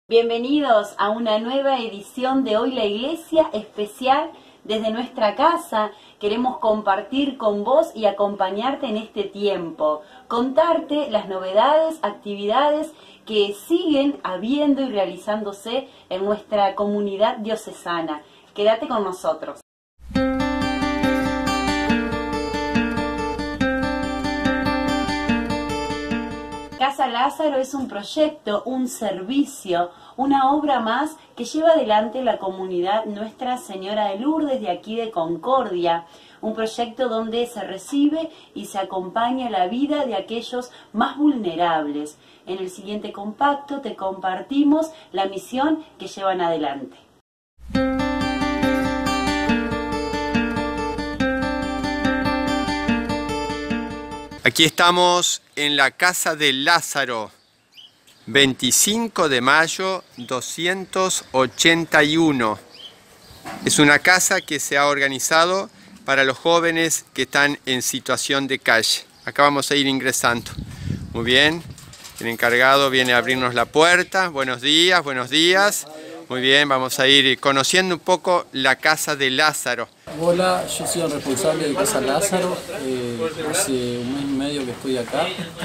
Bienvenidos a una nueva edición de Hoy la Iglesia especial desde nuestra casa. Queremos compartir con vos y acompañarte en este tiempo, contarte las novedades, actividades que siguen habiendo y realizándose en nuestra comunidad diocesana. Quédate con nosotros. Casa Lázaro es un proyecto, un servicio, una obra más que lleva adelante la comunidad Nuestra Señora de Lourdes de aquí de Concordia. Un proyecto donde se recibe y se acompaña la vida de aquellos más vulnerables. En el siguiente compacto te compartimos la misión que llevan adelante. Aquí estamos en la Casa de Lázaro, 25 de mayo 281. Es una casa que se ha organizado para los jóvenes que están en situación de calle. Acá vamos a ir ingresando. Muy bien, el encargado viene a abrirnos la puerta. Buenos días, buenos días. Muy bien, vamos a ir conociendo un poco la Casa de Lázaro. Hola, yo soy el responsable de Casa Lázaro. Hace un mes y medio que estoy acá.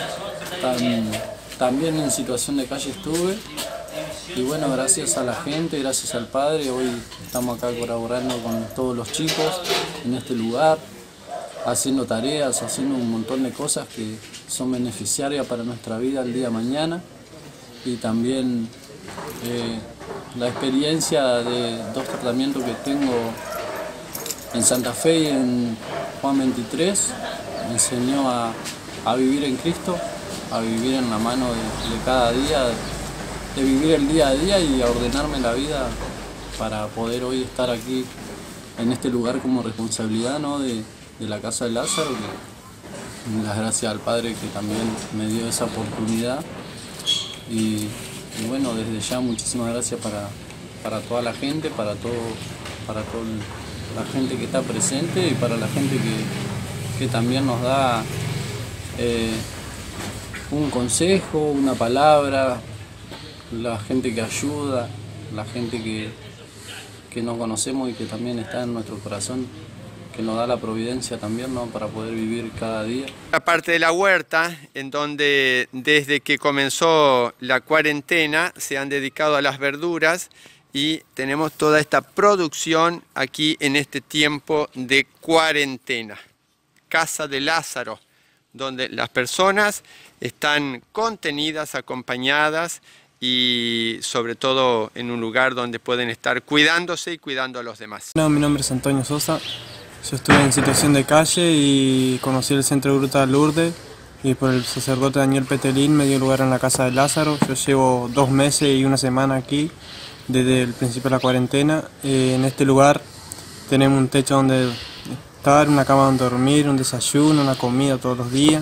También en situación de calle estuve. Y bueno, gracias a la gente, gracias al Padre, hoy estamos acá colaborando con todos los chicos en este lugar, haciendo tareas, haciendo un montón de cosas que son beneficiarias para nuestra vida el día de mañana. Y también la experiencia de 2 tratamientos que tengo en Santa Fe y en Juan 23 me enseñó a vivir en Cristo, a vivir en la mano de cada día, de vivir el día a día y a ordenarme la vida para poder hoy estar aquí en este lugar como responsabilidad, ¿no? de la Casa de Lázaro, que las gracias al Padre que también me dio esa oportunidad. Y bueno, desde ya muchísimas gracias para toda la gente, para toda la gente que está presente y para la gente que también nos da un consejo, una palabra, la gente que ayuda, la gente que no conocemos y que también está en nuestro corazón, que nos da la providencia también, ¿no? Para poder vivir cada día. La parte de la huerta, en donde desde que comenzó la cuarentena se han dedicado a las verduras y tenemos toda esta producción aquí en este tiempo de cuarentena. Casa de Lázaro, donde las personas están contenidas, acompañadas y sobre todo en un lugar donde pueden estar cuidándose y cuidando a los demás. Mi nombre es Antonio Sosa. Yo estuve en situación de calle y conocí el Centro de Gruta de Lourdes y por el sacerdote Daniel Petelín me dio lugar en la Casa de Lázaro. Yo llevo 2 meses y 1 semana aquí desde el principio de la cuarentena. En este lugar tenemos un techo donde estar, una cama donde dormir, un desayuno, una comida todos los días.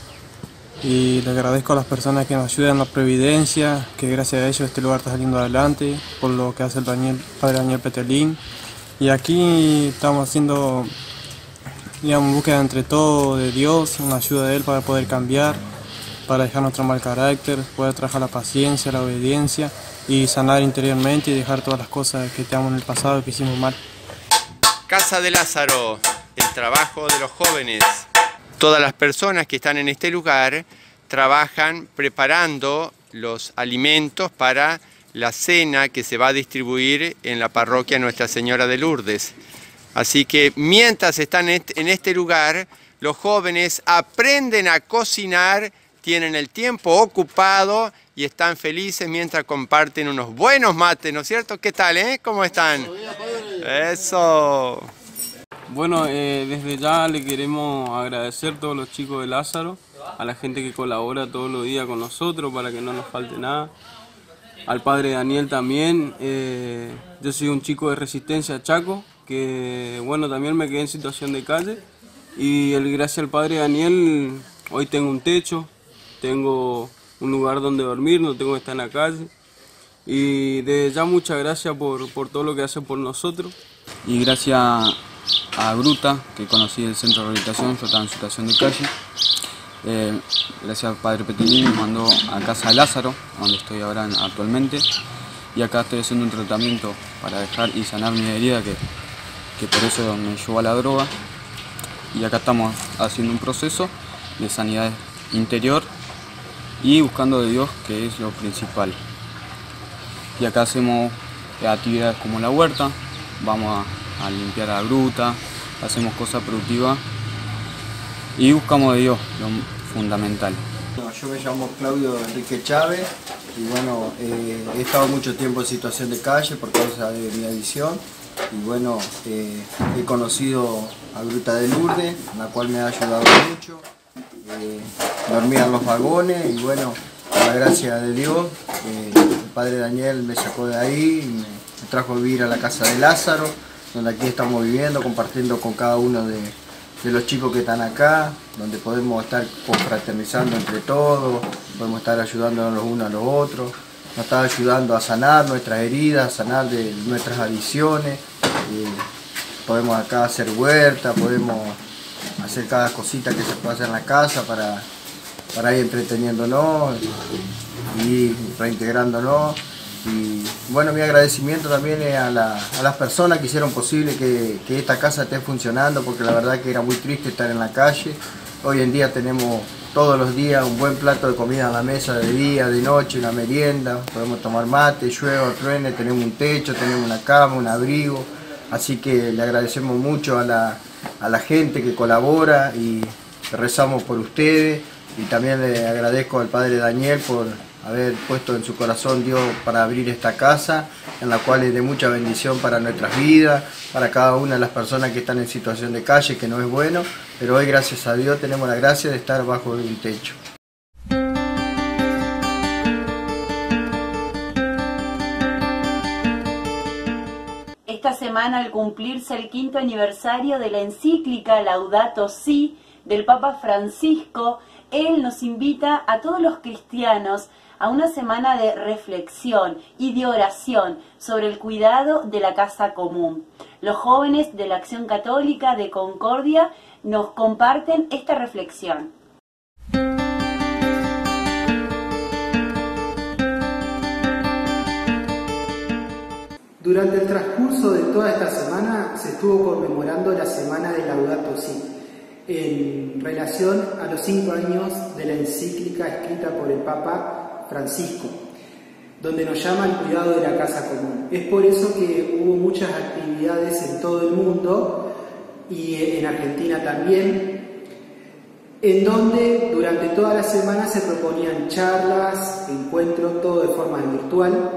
Y le agradezco a las personas que nos ayudan en la previdencia, que gracias a ellos este lugar está saliendo adelante, por lo que hace el Padre Daniel Petelín. Y aquí estamos haciendo, digamos, búsqueda entre todo de Dios, una ayuda de Él para poder cambiar, para dejar nuestro mal carácter, poder trabajar la paciencia, la obediencia y sanar interiormente y dejar todas las cosas que tenemos en el pasado que hicimos mal. Casa de Lázaro, el trabajo de los jóvenes. Todas las personas que están en este lugar trabajan preparando los alimentos para la cena que se va a distribuir en la parroquia Nuestra Señora de Lourdes. Así que mientras están en este lugar, los jóvenes aprenden a cocinar, tienen el tiempo ocupado y están felices mientras comparten unos buenos mates, ¿no es cierto? ¿Qué tal, ¿Cómo están? Eso. Bueno, desde ya le queremos agradecer a todos los chicos de Lázaro, a la gente que colabora todos los días con nosotros para que no nos falte nada. Al Padre Daniel también. Yo soy un chico de Resistencia Chaco, que bueno, también me quedé en situación de calle y gracias al Padre Daniel hoy tengo un techo, tengo un lugar donde dormir, no tengo que estar en la calle. Y desde ya muchas gracias por todo lo que hacen por nosotros. Y gracias a Gruta, que conocí el centro de rehabilitación, yo estaba en situación de calle. Gracias al Padre Petelín me mandó a Casa de Lázaro, donde estoy ahora actualmente. y acá estoy haciendo un tratamiento para dejar y sanar mi herida que por eso me llevó a la droga. Y acá estamos haciendo un proceso de sanidad interior y buscando de Dios, que es lo principal. Y acá hacemos actividades como la huerta, vamos a limpiar la gruta, hacemos cosas productivas y buscamos de Dios, lo fundamental. Yo me llamo Claudio Enrique Chávez y bueno, he estado mucho tiempo en situación de calle por causa de mi adicción y bueno, he conocido a Gruta de Lourdes, la cual me ha ayudado mucho. Dormía en los vagones y bueno, con la gracia de Dios, el padre Daniel me sacó de ahí y me trajo a vivir a la casa de Lázaro, donde aquí estamos viviendo, compartiendo con cada uno de los chicos que están acá, donde podemos estar confraternizando entre todos, podemos estar ayudándonos los unos a los otros, nos está ayudando a sanar nuestras heridas, a sanar de nuestras adicciones, podemos acá hacer huerta, podemos hacer cada cosita que se pueda hacer en la casa para ir entreteniéndonos y reintegrándonos. Y bueno, mi agradecimiento también es a las personas que hicieron posible que esta casa esté funcionando, porque la verdad que era muy triste estar en la calle. Hoy en día tenemos todos los días un buen plato de comida en la mesa, de día, de noche, una merienda, podemos tomar mate, llueva, truene, tenemos un techo, tenemos una cama, un abrigo. Así que le agradecemos mucho a la gente que colabora y rezamos por ustedes. Y también le agradezco al padre Daniel por haber puesto en su corazón Dios para abrir esta casa, en la cual es de mucha bendición para nuestras vidas, para cada una de las personas que están en situación de calle, que no es bueno, pero hoy gracias a Dios tenemos la gracia de estar bajo un techo. Esta semana, al cumplirse el 5º aniversario de la encíclica Laudato Si del Papa Francisco, él nos invita a todos los cristianos a una semana de reflexión y de oración sobre el cuidado de la casa común. Los jóvenes de la Acción Católica de Concordia nos comparten esta reflexión. Durante el transcurso de toda esta semana se estuvo conmemorando la semana de Laudato Si, en relación a los 5 años de la encíclica escrita por el Papa Francisco, donde nos llama al cuidado de la casa común. Es por eso que hubo muchas actividades en todo el mundo y en Argentina también, en donde durante toda la semana se proponían charlas, encuentros, todo de forma virtual,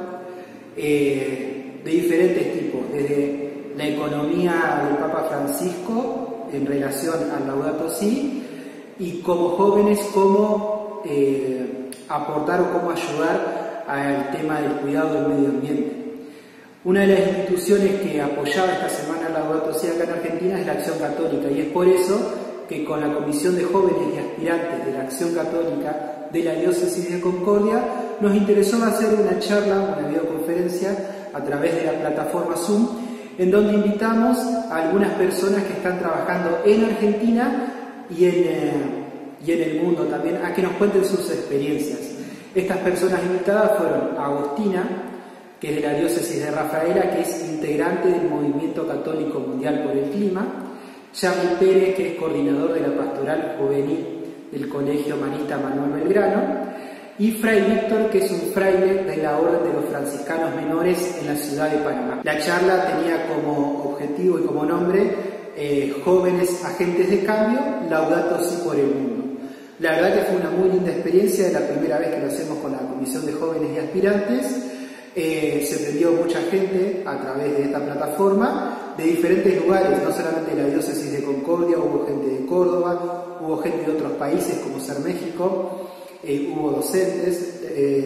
de diferentes tipos, desde la economía del Papa Francisco en relación al Laudato Si, y como jóvenes cómo aportar o cómo ayudar al tema del cuidado del medio ambiente. Una de las instituciones que apoyaba esta semana Laudato Si acá en Argentina es la Acción Católica, y es por eso que con la Comisión de Jóvenes y Aspirantes de la Acción Católica de la Diócesis de Concordia nos interesó hacer una charla, una videoconferencia a través de la plataforma Zoom, en donde invitamos a algunas personas que están trabajando en Argentina y en el mundo también, a que nos cuenten sus experiencias. Estas personas invitadas fueron Agostina, que es de la Diócesis de Rafaela, que es integrante del Movimiento Católico Mundial por el Clima; Charly Pérez, que es coordinador de la Pastoral Juvenil del Colegio Humanista Manuel Belgrano; y Fray Víctor, que es un fraile de la Orden de los Franciscanos Menores en la ciudad de Panamá. La charla tenía como objetivo y como nombre Jóvenes Agentes de Cambio, Laudato Si por el mundo. La verdad que fue una muy linda experiencia, es la primera vez que lo hacemos con la Comisión de Jóvenes y Aspirantes. Se prendió mucha gente a través de esta plataforma, de diferentes lugares, no solamente de la Diócesis de Concordia, hubo gente de Córdoba, hubo gente de otros países como ser México, hubo docentes,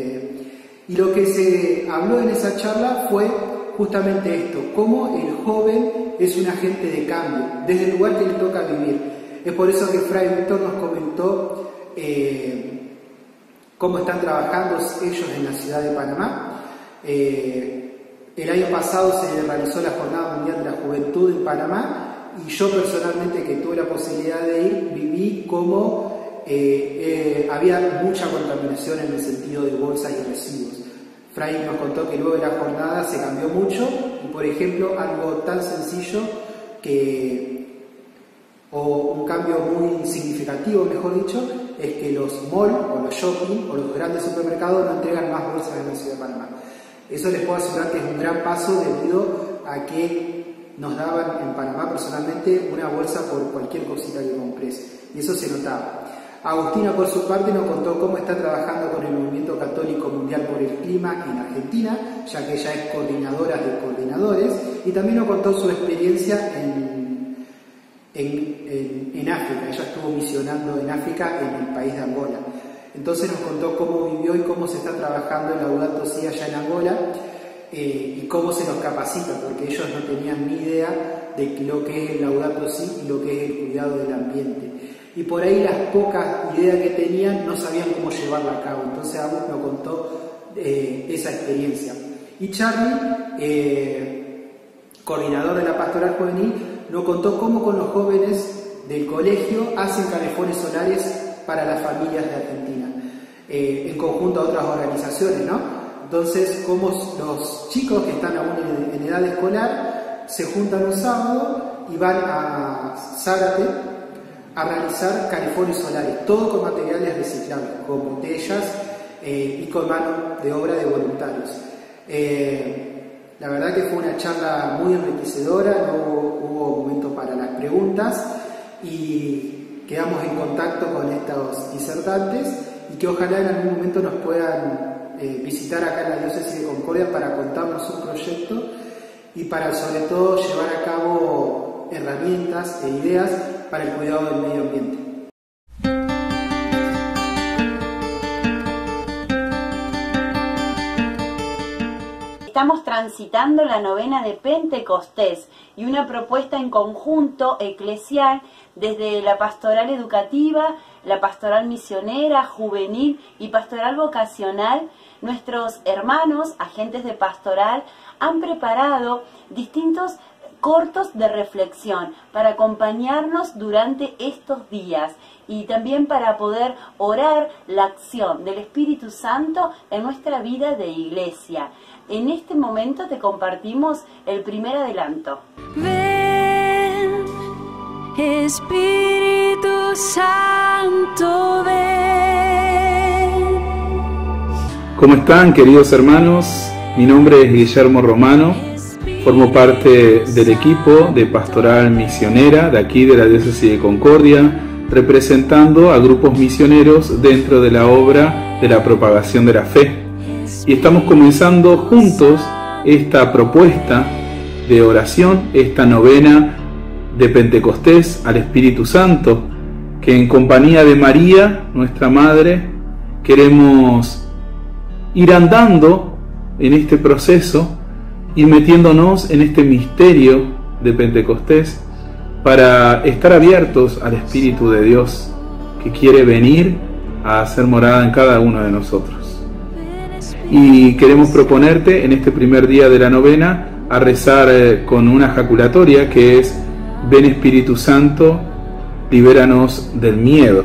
y lo que se habló en esa charla fue justamente esto: cómo el joven es un agente de cambio, desde el lugar que le toca vivir. Es por eso que Fray Víctor nos comentó cómo están trabajando ellos en la ciudad de Panamá. El año pasado se realizó la Jornada Mundial de la Juventud en Panamá, y yo personalmente, que tuve la posibilidad de ir, viví cómo había mucha contaminación en el sentido de bolsas y residuos. Fray nos contó que luego de la jornada se cambió mucho y, por ejemplo, algo tan sencillo o un cambio muy significativo, mejor dicho, es que los malls o los shopping o los grandes supermercados no entregan más bolsas en la ciudad de Panamá. Eso les puedo asegurar que es un gran paso debido a que nos daban en Panamá personalmente una bolsa por cualquier cosita que compres, y eso se notaba. Agustina, por su parte, nos contó cómo está trabajando con el Movimiento Católico Mundial por el Clima en Argentina, ya que ella es coordinadora de coordinadores, y también nos contó su experiencia en África. Ella estuvo misionando en África, en el país de Angola. Entonces nos contó cómo vivió y cómo se está trabajando en Laudato Si allá en Angola, y cómo se nos capacita, porque ellos no tenían ni idea de lo que es el Laudato Si y lo que es el cuidado del ambiente. Y por ahí las pocas ideas que tenían no sabían cómo llevarla a cabo. Entonces Agus nos contó esa experiencia. Y Charlie, coordinador de la Pastoral Juvenil, nos contó cómo con los jóvenes del colegio hacen calefones solares para las familias de Argentina, en conjunto a otras organizaciones, ¿no? Entonces, cómo los chicos que están aún en edad escolar se juntan un sábado y van a Zárate a realizar calefones solares, todo con materiales reciclables, con botellas y con mano de obra de voluntarios. La verdad que fue una charla muy enriquecedora, no hubo momento para las preguntas y quedamos en contacto con estos disertantes y que ojalá en algún momento nos puedan visitar acá en la Diócesis de Concordia para contarnos su proyecto y para sobre todo llevar a cabo herramientas e ideas para el cuidado del medio ambiente. Estamos transitando la novena de Pentecostés y una propuesta en conjunto eclesial desde la pastoral educativa, la pastoral misionera, juvenil y pastoral vocacional. Nuestros hermanos, agentes de pastoral, han preparado distintos cortos de reflexión para acompañarnos durante estos días y también para poder orar la acción del Espíritu Santo en nuestra vida de iglesia. En este momento te compartimos el primer adelanto. Ven, Espíritu Santo, ven. ¿Cómo están, queridos hermanos? Mi nombre es Guillermo Romano. Formo parte del equipo de pastoral misionera de aquí de la Diócesis de Concordia, representando a grupos misioneros dentro de la obra de la propagación de la fe. Y estamos comenzando juntos esta propuesta de oración, esta novena de Pentecostés al Espíritu Santo, que en compañía de María, nuestra Madre, queremos ir andando en este proceso y metiéndonos en este misterio de Pentecostés para estar abiertos al Espíritu de Dios que quiere venir a hacer morada en cada uno de nosotros. Y queremos proponerte en este primer día de la novena a rezar con una jaculatoria que es: ven Espíritu Santo, libéranos del miedo.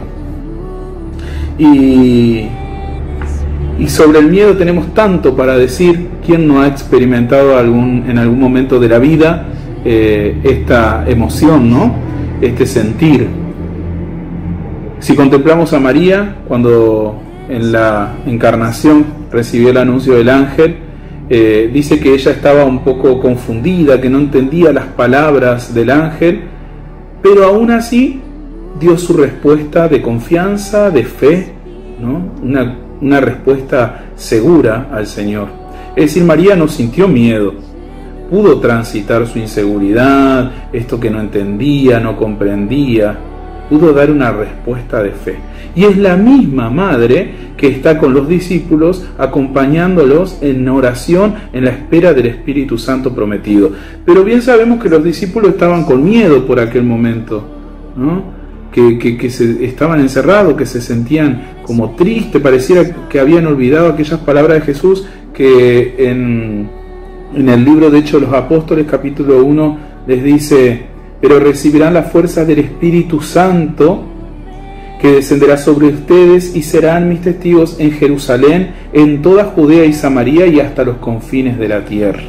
Y sobre el miedo tenemos tanto para decir. ¿Quién no ha experimentado en algún momento de la vida esta emoción, ¿no? Este sentir? Si contemplamos a María, cuando en la encarnación recibió el anuncio del ángel, dice que ella estaba un poco confundida, que no entendía las palabras del ángel, pero aún así dio su respuesta de confianza, de fe, ¿no? Una respuesta segura al Señor. Es decir, María no sintió miedo, pudo transitar su inseguridad, esto que no entendía, no comprendía, pudo dar una respuesta de fe. Y es la misma madre que está con los discípulos acompañándolos en oración en la espera del Espíritu Santo prometido. Pero bien sabemos que los discípulos estaban con miedo por aquel momento, ¿no? Que estaban encerrados, que se sentían como tristes, pareciera que habían olvidado aquellas palabras de Jesús que en el libro de Hechos de los Apóstoles, capítulo 1, les dice: pero recibirán la fuerza del Espíritu Santo que descenderá sobre ustedes y serán mis testigos en Jerusalén, en toda Judea y Samaria y hasta los confines de la tierra.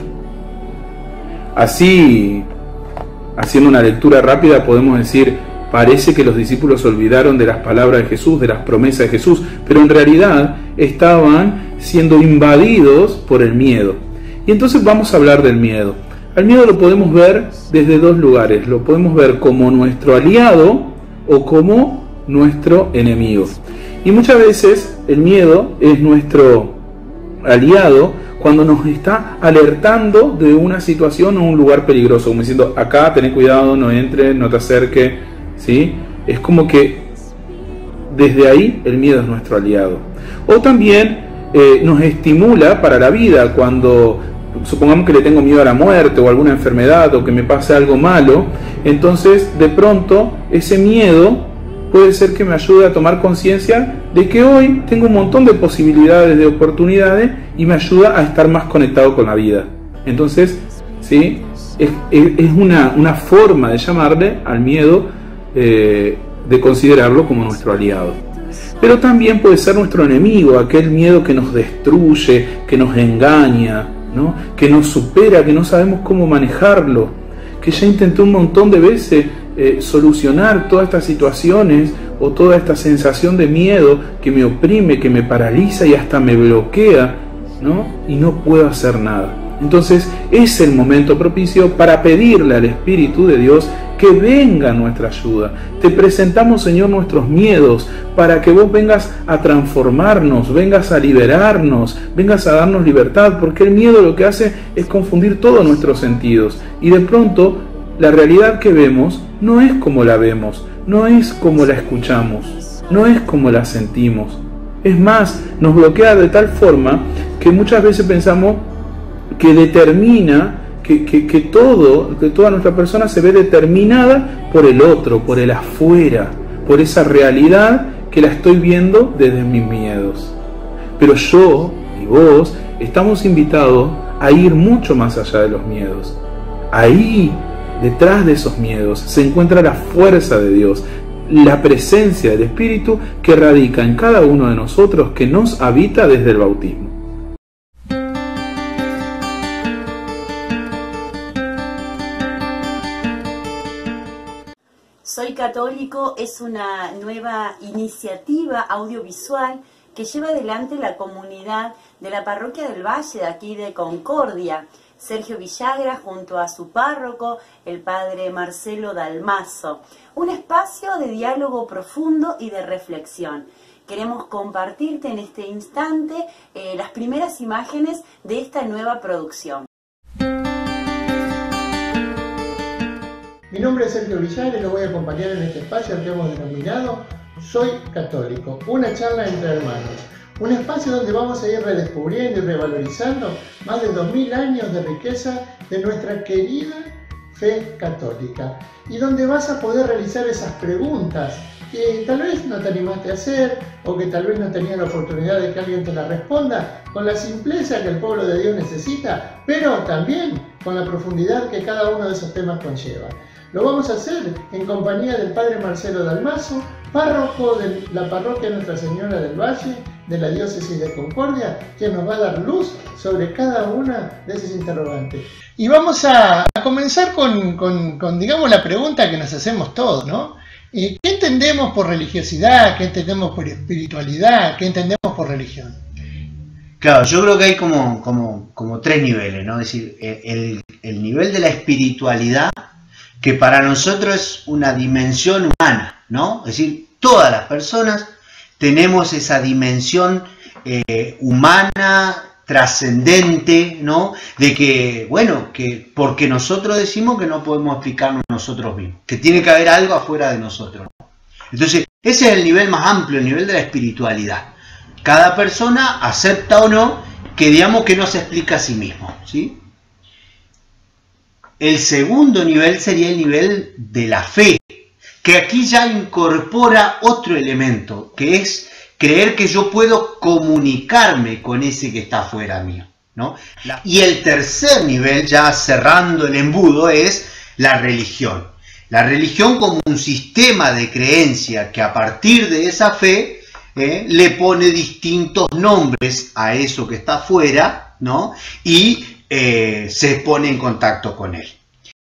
Así, haciendo una lectura rápida, podemos decir, parece que los discípulos olvidaron de las palabras de Jesús, de las promesas de Jesús, pero en realidad estaban siendo invadidos por el miedo. Y entonces vamos a hablar del miedo. Al miedo lo podemos ver desde dos lugares. Lo podemos ver como nuestro aliado o como nuestro enemigo. Y muchas veces el miedo es nuestro aliado cuando nos está alertando de una situación o un lugar peligroso, como diciendo, acá tenés cuidado, no entres, no te acerques, ¿sí? Es como que desde ahí el miedo es nuestro aliado. O también nos estimula para la vida, cuando supongamos que le tengo miedo a la muerte o alguna enfermedad o que me pase algo malo, entonces de pronto ese miedo puede ser que me ayude a tomar conciencia de que hoy tengo un montón de posibilidades, de oportunidades, y me ayuda a estar más conectado con la vida. Entonces, ¿sí? es una forma de llamarle al miedo, de considerarlo como nuestro aliado. Pero también puede ser nuestro enemigo, aquel miedo que nos destruye, que nos engaña, ¿no? Que nos supera, que no sabemos cómo manejarlo, que ya intenté un montón de veces solucionar todas estas situaciones o toda esta sensación de miedo que me oprime, que me paraliza y hasta me bloquea, ¿no? Y no puedo hacer nada. Entonces es el momento propicio para pedirle al Espíritu de Dios que venga a nuestra ayuda. Te presentamos, Señor, nuestros miedos para que vos vengas a transformarnos, vengas a liberarnos, vengas a darnos libertad, porque el miedo lo que hace es confundir todos nuestros sentidos y de pronto la realidad que vemos no es como la vemos, no es como la escuchamos, no es como la sentimos. Es más, nos bloquea de tal forma que muchas veces pensamos que determina que toda nuestra persona se ve determinada por el otro, por el afuera, por esa realidad que la estoy viendo desde mis miedos. Pero yo y vos estamos invitados a ir mucho más allá de los miedos. Ahí, detrás de esos miedos, se encuentra la fuerza de Dios, la presencia del Espíritu que radica en cada uno de nosotros, que nos habita desde el bautismo. Soy Católico es una nueva iniciativa audiovisual que lleva adelante la comunidad de la Parroquia del Valle, de aquí de Concordia. Sergio Villagra junto a su párroco, el padre Marcelo Dalmazo. Un espacio de diálogo profundo y de reflexión. Queremos compartirte en este instante las primeras imágenes de esta nueva producción. Mi nombre es Sergio Villagra y lo voy a acompañar en este espacio que hemos denominado Soy Católico, una charla entre hermanos. Un espacio donde vamos a ir redescubriendo y revalorizando más de 2000 años de riqueza de nuestra querida fe católica. Y donde vas a poder realizar esas preguntas que tal vez no te animaste a hacer o que tal vez no tenías la oportunidad de que alguien te la responda con la simpleza que el pueblo de Dios necesita, pero también con la profundidad que cada uno de esos temas conlleva. Lo vamos a hacer en compañía del padre Marcelo Dalmazo, párroco de la parroquia Nuestra Señora del Valle, de la diócesis de Concordia, que nos va a dar luz sobre cada una de esas interrogantes. Y vamos a comenzar con digamos, la pregunta que nos hacemos todos, ¿no? ¿Qué entendemos por religiosidad? ¿Qué entendemos por espiritualidad? ¿Qué entendemos por religión? Claro, yo creo que hay como tres niveles, ¿no? Es decir, el nivel de la espiritualidad, que para nosotros es una dimensión humana, ¿no? Es decir, todas las personas tenemos esa dimensión humana, trascendente, ¿no? De que, bueno, que porque nosotros decimos que no podemos explicarnos nosotros mismos, que tiene que haber algo afuera de nosotros, ¿no? Entonces, ese es el nivel más amplio, el nivel de la espiritualidad. Cada persona acepta o no que digamos que no se explica a sí mismo, ¿sí? El segundo nivel sería el nivel de la fe, que aquí ya incorpora otro elemento, que es creer que yo puedo comunicarme con ese que está fuera mío, ¿no? Y el tercer nivel, ya cerrando el embudo, es la religión. La religión como un sistema de creencia que a partir de esa fe le pone distintos nombres a eso que está afuera, ¿no? Y se pone en contacto con él.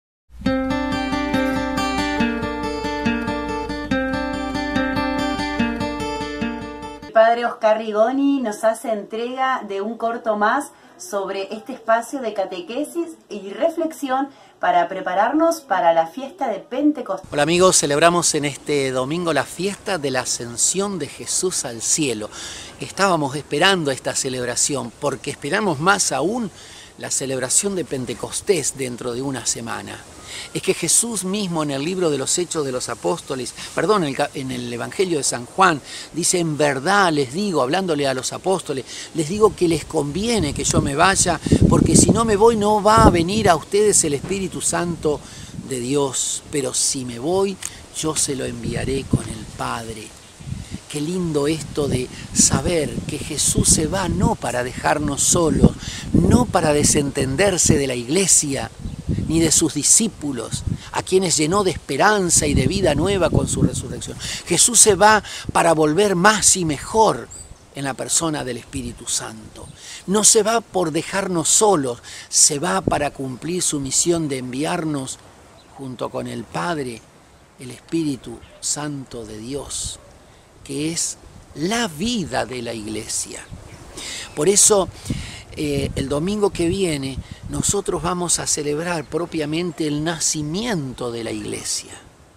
El padre Oscar Rigoni nos hace entrega de un corto más sobre este espacio de catequesis y reflexión para prepararnos para la fiesta de Pentecostés. Hola amigos, celebramos en este domingo la fiesta de la ascensión de Jesús al cielo. Estábamos esperando esta celebración porque esperamos más aún la celebración de Pentecostés dentro de una semana. Es que Jesús mismo en el libro de los Hechos de los Apóstoles, perdón, en el Evangelio de San Juan, dice: en verdad les digo, hablándole a los apóstoles, les digo que les conviene que yo me vaya, porque si no me voy no va a venir a ustedes el Espíritu Santo de Dios, pero si me voy yo se lo enviaré con el Padre. Qué lindo esto de saber que Jesús se va no para dejarnos solos, no para desentenderse de la iglesia, ni de sus discípulos, a quienes llenó de esperanza y de vida nueva con su resurrección. Jesús se va para volver más y mejor en la persona del Espíritu Santo. No se va por dejarnos solos, se va para cumplir su misión de enviarnos junto con el Padre, el Espíritu Santo de Dios, que es la vida de la iglesia. Por eso, el domingo que viene, nosotros vamos a celebrar propiamente el nacimiento de la iglesia,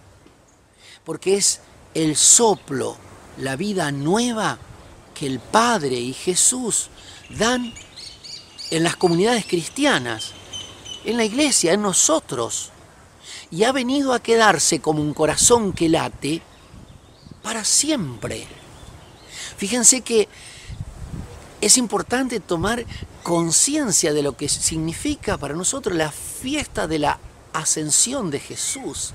porque es el soplo, la vida nueva que el Padre y Jesús dan en las comunidades cristianas, en la iglesia, en nosotros, y ha venido a quedarse como un corazón que late para siempre. Fíjense que es importante tomar conciencia de lo que significa para nosotros la fiesta de la ascensión de Jesús.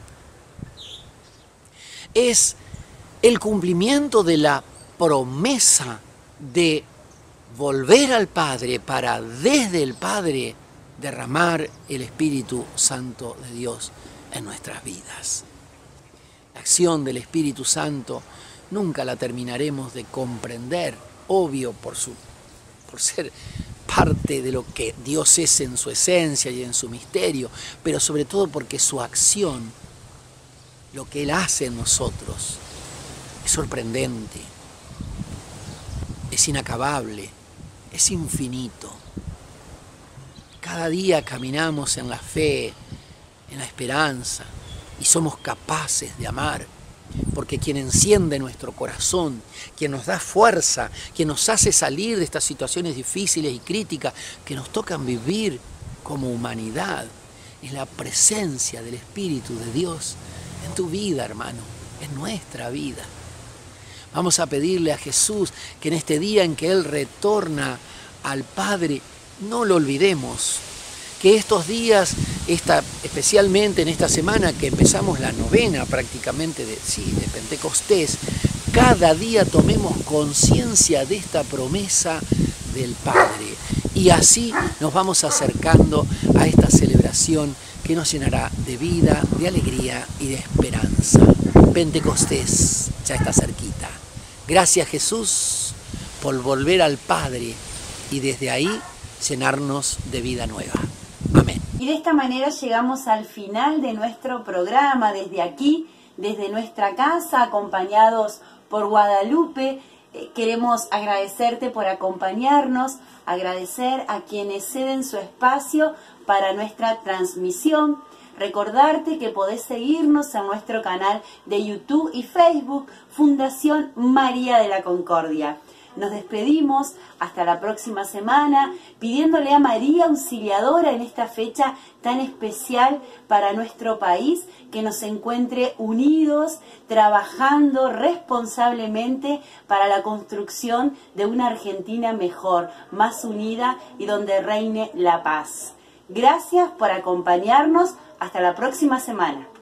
Es el cumplimiento de la promesa de volver al Padre para desde el Padre derramar el Espíritu Santo de Dios en nuestras vidas. La acción del Espíritu Santo nunca la terminaremos de comprender, obvio por ser parte de lo que Dios es en su esencia y en su misterio, pero sobre todo porque su acción, lo que Él hace en nosotros, es sorprendente, es inacabable, es infinito. Cada día caminamos en la fe, en la esperanza, y somos capaces de amar, porque quien enciende nuestro corazón, quien nos da fuerza, quien nos hace salir de estas situaciones difíciles y críticas que nos tocan vivir como humanidad, es la presencia del Espíritu de Dios en tu vida, hermano, en nuestra vida. Vamos a pedirle a Jesús que en este día en que Él retorna al Padre, no lo olvidemos, que estos días, especialmente en esta semana que empezamos la novena prácticamente de Pentecostés, cada día tomemos conciencia de esta promesa del Padre y así nos vamos acercando a esta celebración que nos llenará de vida, de alegría y de esperanza. Pentecostés ya está cerquita. Gracias Jesús por volver al Padre y desde ahí llenarnos de vida nueva. Amén. Y de esta manera llegamos al final de nuestro programa, desde aquí, desde nuestra casa, acompañados por Guadalupe. Queremos agradecerte por acompañarnos, agradecer a quienes ceden su espacio para nuestra transmisión. Recordarte que podés seguirnos en nuestro canal de YouTube y Facebook, Fundación María de la Concordia. Nos despedimos hasta la próxima semana, pidiéndole a María Auxiliadora en esta fecha tan especial para nuestro país, que nos encuentre unidos, trabajando responsablemente para la construcción de una Argentina mejor, más unida y donde reine la paz. Gracias por acompañarnos. Hasta la próxima semana.